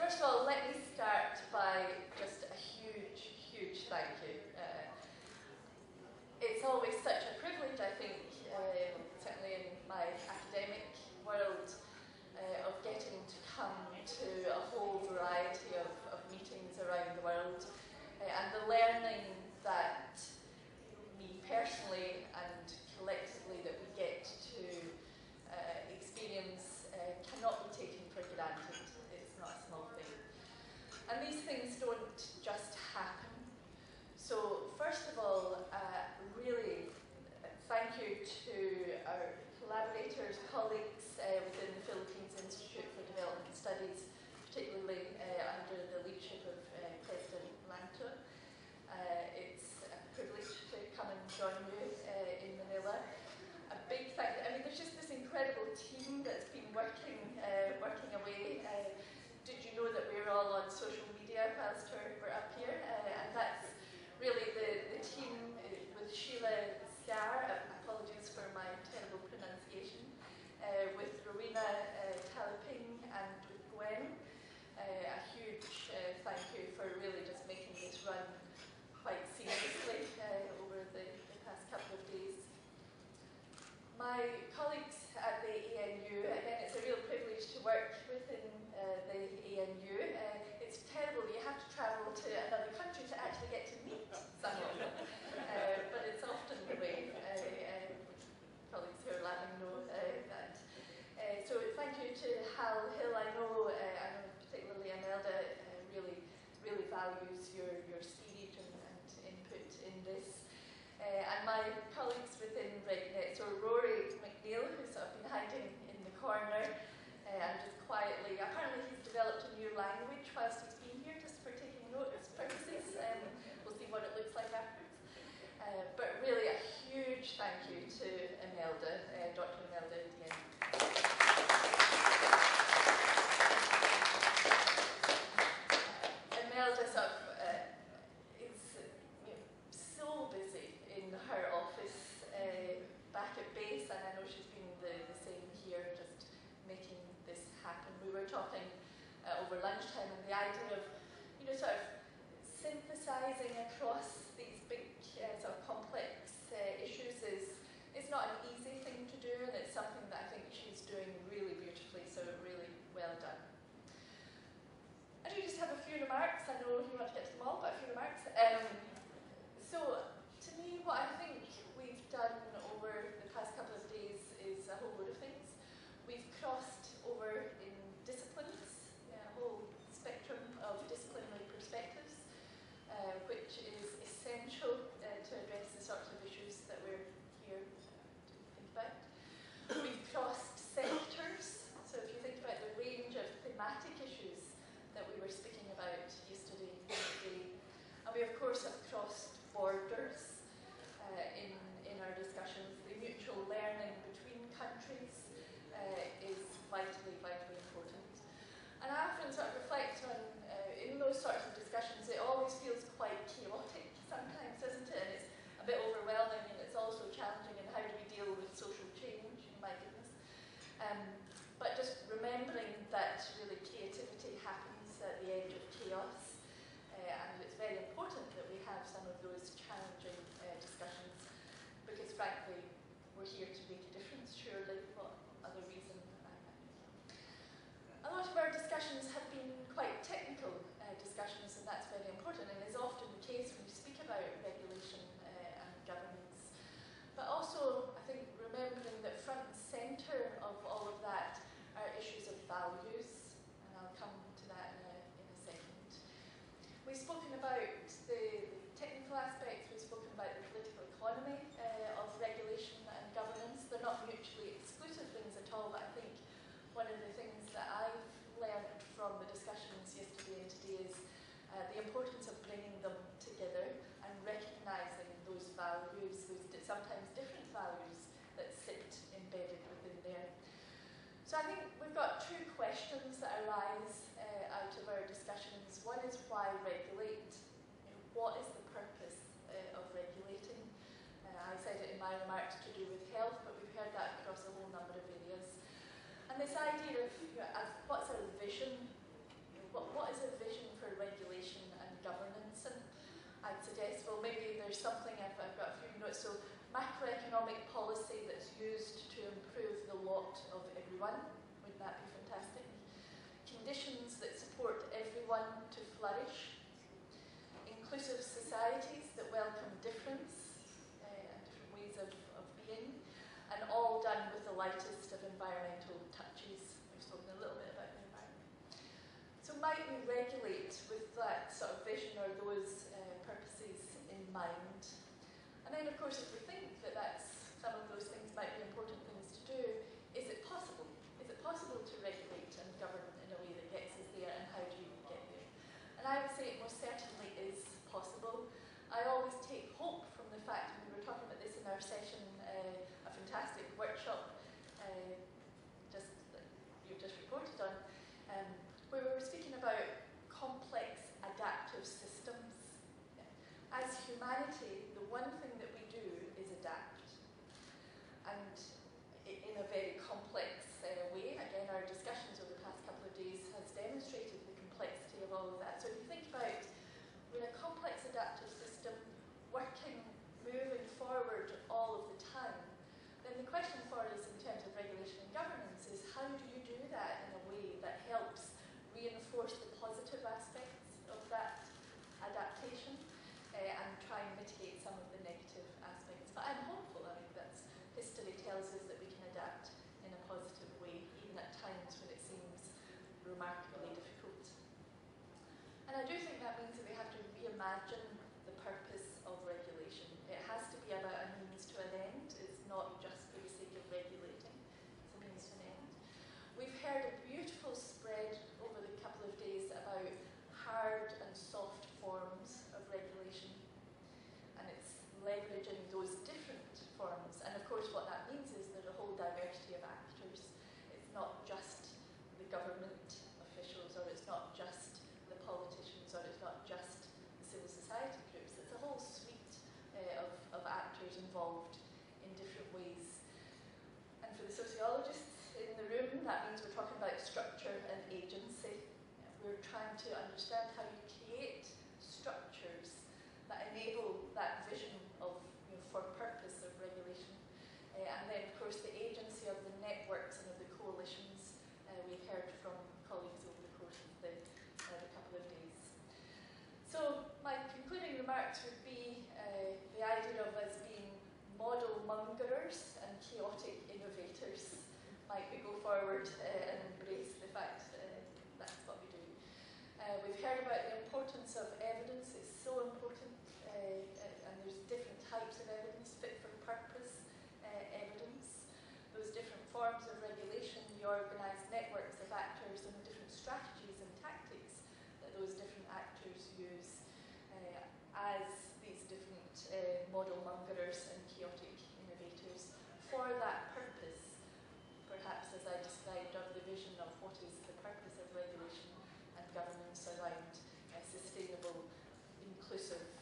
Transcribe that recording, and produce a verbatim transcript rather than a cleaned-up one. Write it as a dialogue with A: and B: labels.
A: first of all, let me start by just a huge, huge thank you. Uh, it's always such a privilege, I think, uh, certainly in my academic world, uh, of getting to come to a whole variety of, of meetings around the world, uh, and the learning that me personally and collectively that we get to uh, experience uh, cannot be taken for granted. It's not a small thing. And these things don't just happen. So first of all, uh, really thank you to our collaborators, colleagues uh, within the Philippines Institute for Development Studies, particularly uh, under the leadership of uh, President Lanto. Uh, it's a privilege to come and join you uh, in Manila. A big thank you. I mean, there's just this incredible team that's been working, uh, working away. Uh, did you know that we're all on social media whilst we're, we're up here? Uh, and that's really the, the team uh, with Sheila Scar, uh, apologies for my terrible pronunciation, uh, with Rowena uh, Taliping and with Gwen. Uh, a huge uh, thank you for really just making this run quite seamlessly uh, over the, the past couple of days. My colleagues at the A N U, again, it's a real privilege to work within uh, the A N U. Uh, it's terrible, you have to travel to another country to actually get to meet some of them, uh, but it's often the way. Uh, uh, colleagues who are laughing know uh, that. Uh, so thank you to Hal Hill. I know, uh, I know particularly Imelda uh, really, really values your, your speed and, and input in this. Uh, and my colleagues within RegNet, so Rory McNeil, who's sort of been hiding in the corner, uh, and just quietly, apparently he's developed a new language whilst he's been here, just for taking notice purposes. Um, we'll see what it looks like afterwards. Uh, but really a huge thank you to Imelda, uh, Doctor Imelda Dieng. Imelda sort of uh, is you know, so busy in her office uh, back at base, and I know she's been the, the same here, just making this happen. We were talking uh, over lunchtime, and the idea of, you know, sort of synthesizing across these big, uh, sort of complex uh, issues is, is not an easy thing to do, and it's something that I think she's doing really beautifully, so really well done. I do just have a few remarks. I know you want to get to them all, but a few remarks. Um, so, to me, what I think we've done over the past couple of days is a whole load of things. We've crossed over in disciplines, a whole spectrum of disciplinary perspectives, uh, which is essential uh, to address the sorts of issues that we're here uh, to think about. We've crossed sectors, so if you think about the range of thematic issues that we were speaking about yesterday and today, and we of course have crossed borders uh, in, in our discussions. The mutual learning between countries uh, is vitally, vitally important. And I often sort of reflect on, uh, in those sorts of discussions, it always feels quite chaotic sometimes, doesn't it? And it's a bit overwhelming, and it's also challenging, and how do we deal with social change, my goodness. Um, but just remembering that really creativity happens at the edge of chaos, uh, and it's very important that we have some of those challenging uh, discussions, because frankly, we're here to make a difference, surely. What other reason? A lot of our discussions have been quite technical uh, discussions, and that's very important, and is often the case when we speak about regulation uh, and governance. But also, I think, remembering that front and centre of all of that are issues of values, and I'll come to that in a, in a second. We've spoken about the technical aspects, we've spoken about the political economy uh, of regulation and governance. They're not mutually exclusive things at all, but I think one of the things that I've learned from the discussions yesterday and today is uh, the importance of bringing them together and recognising those values, those di sometimes different values that sit embedded within there. So I think we've got two questions that arise uh, out of our discussions. One is why regulate? You know, what is the purpose uh, of regulating? Uh, I said it in my remarks to do with health, but we've heard that across a whole number of areas. And this idea of, you know, of what's our vision? You know, what, what there's something, I've, I've got a few notes, so macroeconomic policy that's used to improve the lot of everyone, wouldn't that be fantastic? Conditions that support everyone to flourish, inclusive societies that welcome difference uh, and different ways of, of being, and all done with the lightest of environmental touches. We've spoken a little bit about the environment. So might we regulate with that sort of vision or those uh, purposes in mind? And then of course if we think that that's, some of those things might be important things to do, is it possible? Is it possible to regulate and govern in a way that gets us there, and how do you get there? And I would say it most certainly is possible. I always take hope from the fact, and we were talking about this in our session, uh, a fantastic workshop uh, just that you've just reported on, um, where we were speaking about complex adaptive systems. As humanity, the one thing that we do is adapt. And in a very complex uh, way, again, our discussions over the past couple of days has demonstrated the complexity of all of that. So if you think about, we're in a complex adaptive system, working, moving forward all of the time, then the question for us in terms of regulation and governance is, how do you do that in a way that helps reinforce the positive aspects of that adaptation uh, and try and mitigate some of the negative aspects? But I'm hopeful. I mean, that's, history tells us that we can adapt in a positive way, even at times when it seems remarkably difficult. And I do think that means that we have to reimagine the purpose of regulation. It has to be about a means to an end. It's not just for the sake of regulating. It's a means to an end. We've heard a beautiful spread over the couple of days about hard and soft forms of regulation. And it's leveraging those different forms. And of course what that means is there's a whole diversity of actors. It's not just the government officials, or it's not just the politicians, or it's not just the civil society groups. It's a whole suite uh, of, of actors involved in different ways. And for the sociologists in the room, that means we're talking about structure and agency. We're trying to understand how you create structures that enable that vision of, you know, for purpose of regulation. Uh, and then, of course, the agency of the networks and of the coalitions uh, we've heard from colleagues over the course of the, uh, the couple of days. So my concluding remarks would be uh, the idea of us being model mongerers and chaotic innovators. Might we go forward uh, and embrace the fact uh, that's what we do. Uh, we've heard about the importance of evidence. It's so important, uh, and there's different types of evidence, fit for purpose uh, evidence, those different forms of regulation, the organised networks of actors, and the different strategies and tactics that those different actors use uh, as these different uh, model mongerers and chaotic innovators for that purpose, perhaps as I described, of the vision of what is the purpose of regulation and governance around uh, sustainable, inclusive